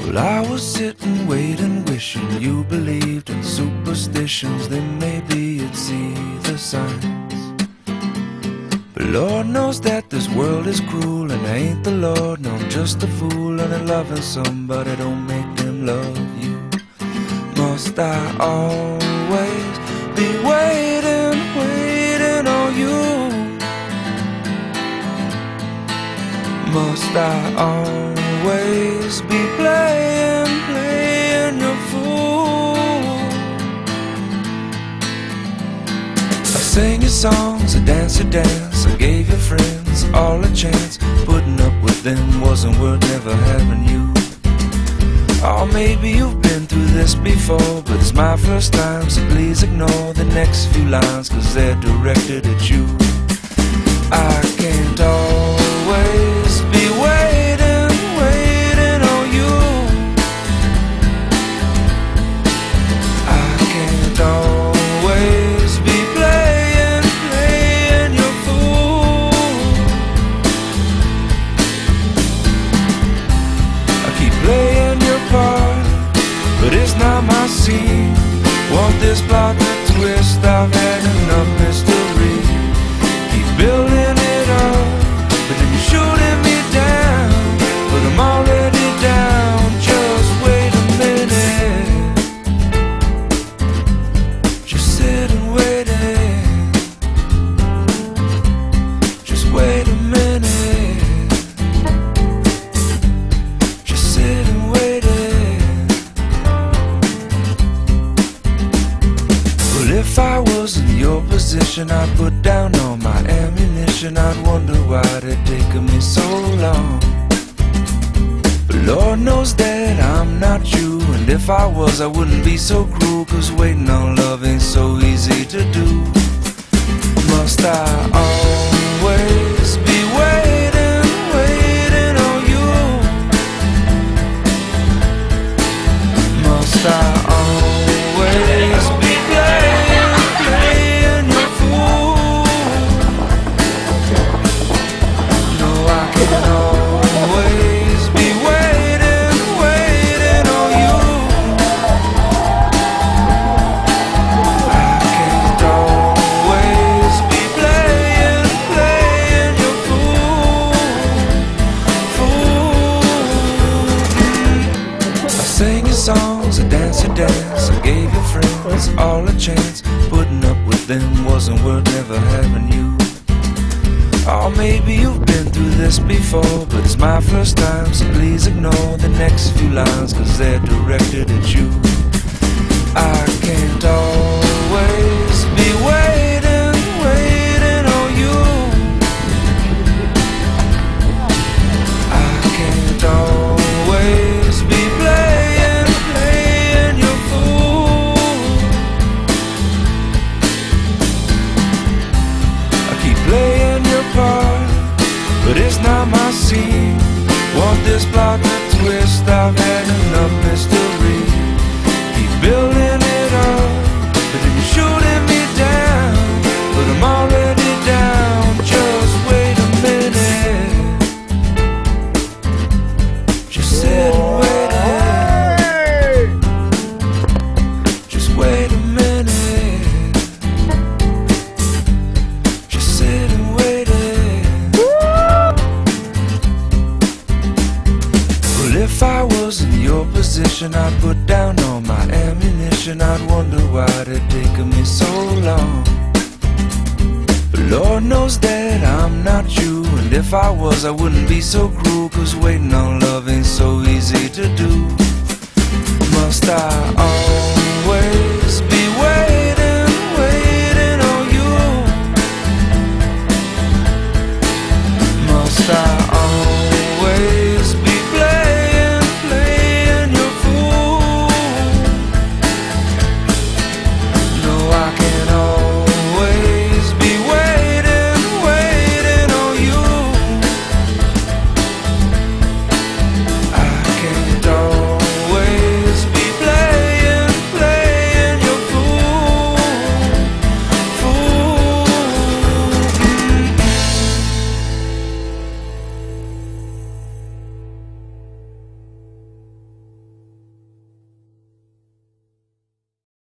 Well, I was sitting, waiting, wishing you believed in superstitions. Then maybe you'd see the signs. But Lord knows that this world is cruel, and I ain't the Lord, no, I'm just a fool. And loving somebody don't make them love you. Must I always be waiting, waiting on you? Must I always be playing, playing your fool? I sang your songs, I danced your dance, I gave your friends all a chance. Putting up with them wasn't worth never having you. Oh, maybe you've been through this before, but it's my first time, so please ignore the next few lines, 'cause they're directed at you. I can't always be waiting, waiting on you. I can't always be playing, playing your fool. I keep playing your part, but it's not my scene. Want this plot to twist, I've had enough mystery. Keep building it up, but then you're shooting me down. But I'm already down, just wait a minute. Just sit and wait it. Just wait a minute. Just sit and wait it. Well, if I was in your position, I'd put down all my ammunition. I'd wonder why it taken me so long. But Lord knows that I'm not you, and if I was, I wouldn't be so cruel, 'cause waiting on love ain't so easy to do. Must I always be waiting, waiting on you? Must I always be playing, playing your fool? No, I can always be waiting, waiting on you. I can't always be playing, playing your fool, fool. I sang your songs, I danced your dance, I gave your friends all a chance. Putting up with them wasn't worth never having you. Oh, maybe you've been through this before, but it's my first time, so please ignore the next few lines, 'cause they're directed at you. I can't always be waiting, waiting on you. I can't always be playing, playing your fool. I keep playing your part, but it's not my scene. Want this plot to twist, I've had enough mystery. Keep building it up, but then you're shooting me down. But I'm already down, just wait a minute. Just sit and wait it. Just wait a minute. Just sit and wait it. Well, if I was in your position, I'd put down all my ammunition. I'd wonder why it taken me so long. But Lord knows that I'm not you, and if I was, I wouldn't be so cruel, 'cause waiting on love ain't so easy to do. Must I always be waiting, waiting on you? Must I